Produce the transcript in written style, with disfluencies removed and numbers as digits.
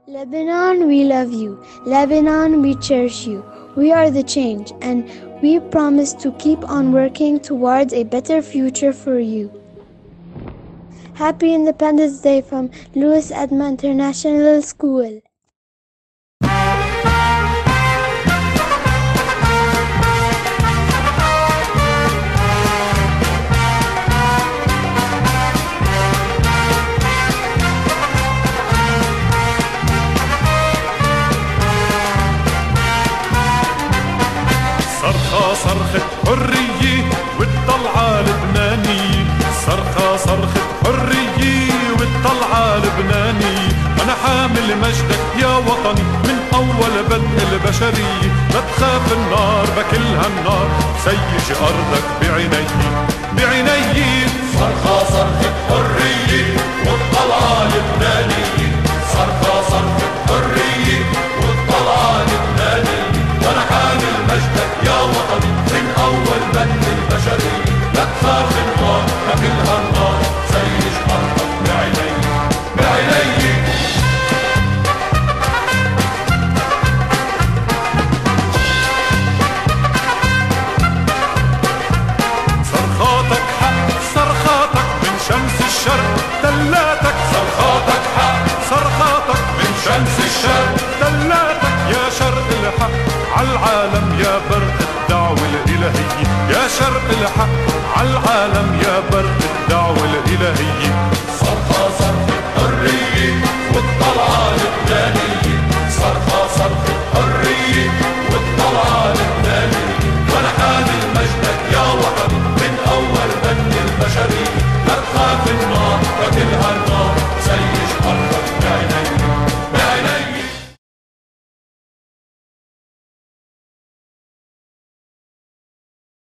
Lebanon, we love you. Lebanon, we cherish you. We are the change, and we promise to keep on working towards a better future for you. Happy Independence Day from Louis Edma International School. صرخة حرية والطلعة لبنانية، صرخة حرية والطلعة لبنانية. أنا حامل مجدك يا وطني من أول بدء البشرية، لا تخاف النار بكلها النار سيج أرضك بعيني. صرخة حرية والطلعة لبنانية، صرخة حرية والطلعة لبنانية. وأنا حامل مجدك يا وطني من أول بدء البشرية، لا تخاف النار بكلها النار سيج أرضك بعيني. صرخاتك حق، صرخاتك من شمس الشرق دلاتك، صرخاتك حق، صرخاتك من شمس الشرق دلاتك. يا شرق الحق عالعالم، يا برق الدعوة الإلهية، يا شرق الحق